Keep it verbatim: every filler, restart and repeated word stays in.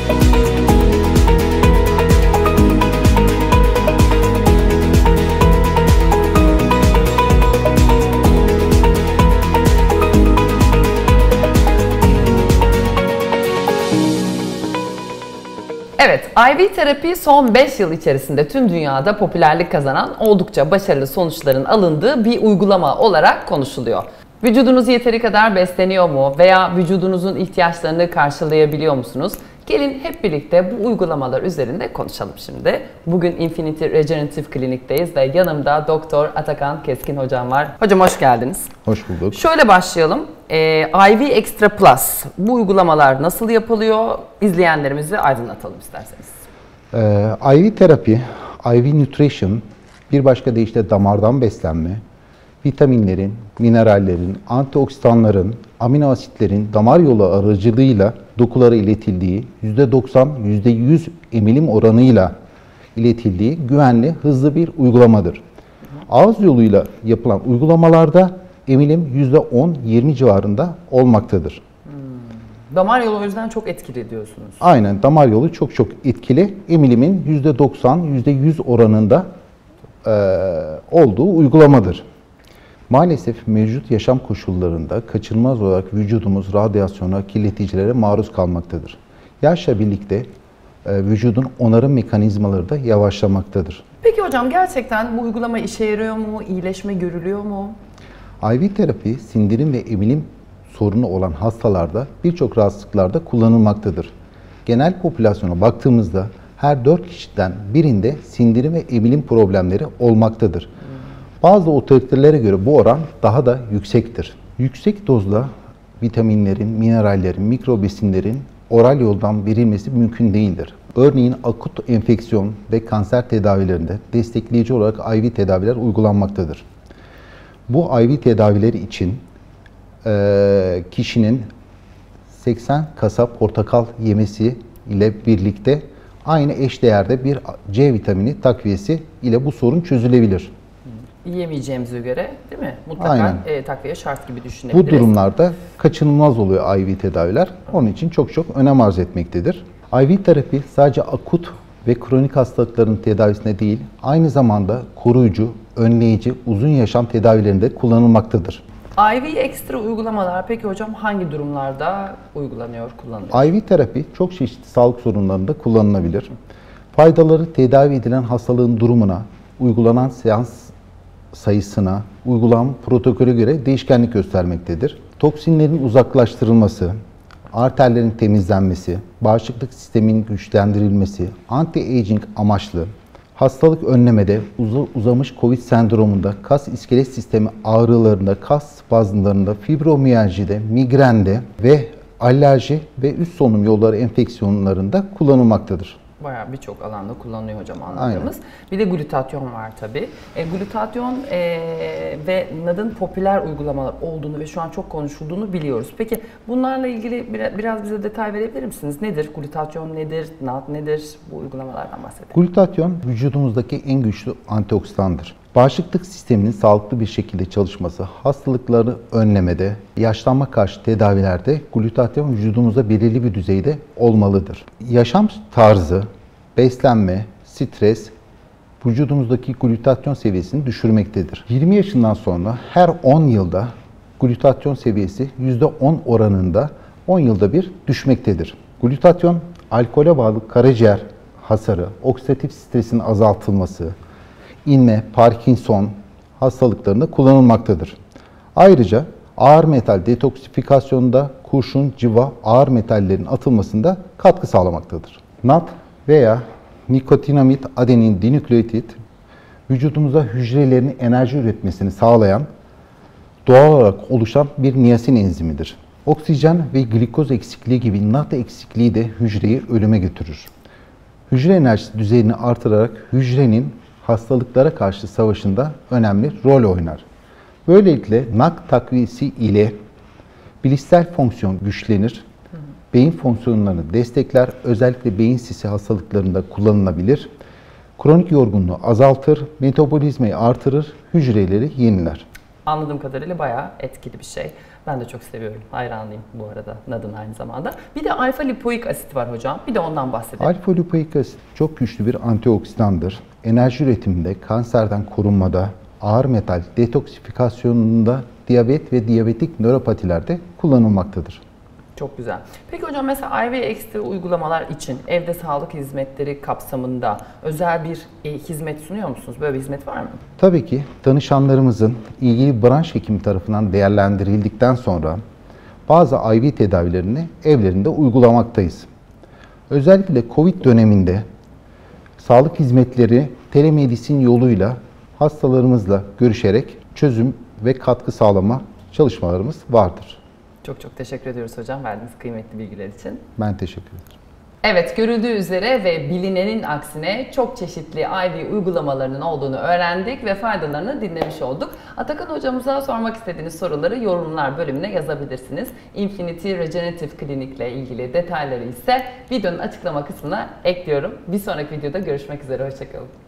Evet, I V terapi son beş yıl içerisinde tüm dünyada popülerlik kazanan, oldukça başarılı sonuçların alındığı bir uygulama olarak konuşuluyor. Vücudunuz yeteri kadar besleniyor mu veya vücudunuzun ihtiyaçlarını karşılayabiliyor musunuz? Gelin hep birlikte bu uygulamalar üzerinde konuşalım şimdi. Bugün Infinity Regenerative Klinik'teyiz ve yanımda Doktor Atakan Keskin hocam var. Hocam hoş geldiniz. Hoş bulduk. Şöyle başlayalım. Ee, I V Extra Plus, bu uygulamalar nasıl yapılıyor? İzleyenlerimizi aydınlatalım isterseniz. Ee, I V terapi, I V nutrition, bir başka deyişle damardan beslenme, vitaminlerin, minerallerin, antioksidanların, amino asitlerin damar yolu aracılığıyla dokulara iletildiği, yüzde doksan yüzde yüz emilim oranıyla iletildiği güvenli, hızlı bir uygulamadır. Ağız yoluyla yapılan uygulamalarda emilim yüzde on yirmi civarında olmaktadır. Hmm. Damar yolu o yüzden çok etkili diyorsunuz. Aynen, damar yolu çok çok etkili. Emilimin yüzde doksan yüzde yüz oranında e, olduğu uygulamadır. Maalesef mevcut yaşam koşullarında kaçınılmaz olarak vücudumuz radyasyona, kirleticilere maruz kalmaktadır. Yaşla birlikte e, vücudun onarım mekanizmaları da yavaşlamaktadır. Peki hocam, gerçekten bu uygulama işe yarıyor mu? İyileşme görülüyor mu? I V terapi, sindirim ve emilim sorunu olan hastalarda birçok rahatsızlıklarda kullanılmaktadır. Genel popülasyona baktığımızda her dört kişiden birinde sindirim ve emilim problemleri olmaktadır. Bazı otoritelere göre bu oran daha da yüksektir. Yüksek dozda vitaminlerin, minerallerin, mikrobesinlerin oral yoldan verilmesi mümkün değildir. Örneğin akut enfeksiyon ve kanser tedavilerinde destekleyici olarak I V tedaviler uygulanmaktadır. Bu I V tedavileri için e, kişinin seksen kasa portakal yemesi ile birlikte aynı eşdeğerde bir C vitamini takviyesi ile bu sorun çözülebilir. Yiyemeyeceğimize göre, değil mi? Mutlaka e, takviye şart gibi düşünebiliriz. Bu durumlarda kaçınılmaz oluyor I V tedaviler. Onun için çok çok önem arz etmektedir. I V terapi sadece akut ve kronik hastalıkların tedavisine değil, aynı zamanda koruyucu, önleyici, uzun yaşam tedavilerinde kullanılmaktadır. I V ekstra uygulamalar peki hocam hangi durumlarda uygulanıyor, kullanılıyor? I V terapi çok çeşitli sağlık sorunlarında kullanılabilir. Faydaları tedavi edilen hastalığın durumuna, uygulanan seans sayısına, uygulama protokolü göre değişkenlik göstermektedir. Toksinlerin uzaklaştırılması, arterlerin temizlenmesi, bağışıklık sisteminin güçlendirilmesi, anti-aging amaçlı, hastalık önlemede, uz- uzamış COVID sendromunda, kas iskelet sistemi ağrılarında, kas spazmlarında, fibromiyajide, migrende ve alerji ve üst solunum yolları enfeksiyonlarında kullanılmaktadır. Bayağı birçok alanda kullanılıyor hocam anladığımız. Aynen. Bir de glutatyon var tabii. E, glutatyon e, ve N A D'ın popüler uygulamalar olduğunu ve şu an çok konuşulduğunu biliyoruz. Peki bunlarla ilgili biraz, biraz bize detay verebilir misiniz? Nedir? Glutatyon nedir? N A D nedir? Bu uygulamalardan bahsedelim. Glutatyon vücudumuzdaki en güçlü antioksidandır. Bağışıklık sisteminin sağlıklı bir şekilde çalışması, hastalıkları önlemede, yaşlanma karşı tedavilerde glutatyon vücudumuzda belirli bir düzeyde olmalıdır. Yaşam tarzı, beslenme, stres vücudumuzdaki glutatyon seviyesini düşürmektedir. yirmi yaşından sonra her on yılda glutatyon seviyesi yüzde on oranında on yılda bir düşmektedir. Glutatyon, alkole bağlı karaciğer hasarı, oksidatif stresin azaltılması, inme, Parkinson hastalıklarında kullanılmaktadır. Ayrıca ağır metal detoksifikasyonunda kurşun, civa, ağır metallerin atılmasında katkı sağlamaktadır. N A D veya nikotinamid adenin dinükleotit vücudumuzda hücrelerin enerji üretmesini sağlayan doğal olarak oluşan bir niyasin enzimidir. Oksijen ve glikoz eksikliği gibi N A D eksikliği de hücreyi ölüme götürür. Hücre enerjisi düzeyini artırarak hücrenin hastalıklara karşı savaşında önemli rol oynar. Böylelikle N A D takviyesi ile bilişsel fonksiyon güçlenir, beyin fonksiyonlarını destekler, özellikle beyin sisi hastalıklarında kullanılabilir, kronik yorgunluğu azaltır, metabolizmayı artırır, hücreleri yeniler. Anladığım kadarıyla bayağı etkili bir şey. Ben de çok seviyorum. Hayranıyım bu arada Nad'ın aynı zamanda. Bir de alfa lipoik asit var hocam. Bir de ondan bahsedelim. Alfa lipoik asit çok güçlü bir antioksidandır. Enerji üretiminde, kanserden korunmada, ağır metal detoksifikasyonunda, diyabet ve diyabetik nöropatilerde kullanılmaktadır. Çok güzel. Peki hocam mesela I V ekstra uygulamalar için evde sağlık hizmetleri kapsamında özel bir e, hizmet sunuyor musunuz? Böyle bir hizmet var mı? Tabii ki danışanlarımızın ilgili branş hekimi tarafından değerlendirildikten sonra bazı I V tedavilerini evlerinde uygulamaktayız. Özellikle Covid döneminde sağlık hizmetleri telemedicin yoluyla hastalarımızla görüşerek çözüm ve katkı sağlama çalışmalarımız vardır. Çok çok teşekkür ediyoruz hocam verdiğiniz kıymetli bilgiler için. Ben teşekkür ederim. Evet, görüldüğü üzere ve bilinenin aksine çok çeşitli I V uygulamalarının olduğunu öğrendik ve faydalarını dinlemiş olduk. Atakan hocamıza sormak istediğiniz soruları yorumlar bölümüne yazabilirsiniz. Infinity Regenerative Clinic ile ilgili detayları ise videonun açıklama kısmına ekliyorum. Bir sonraki videoda görüşmek üzere, hoşçakalın.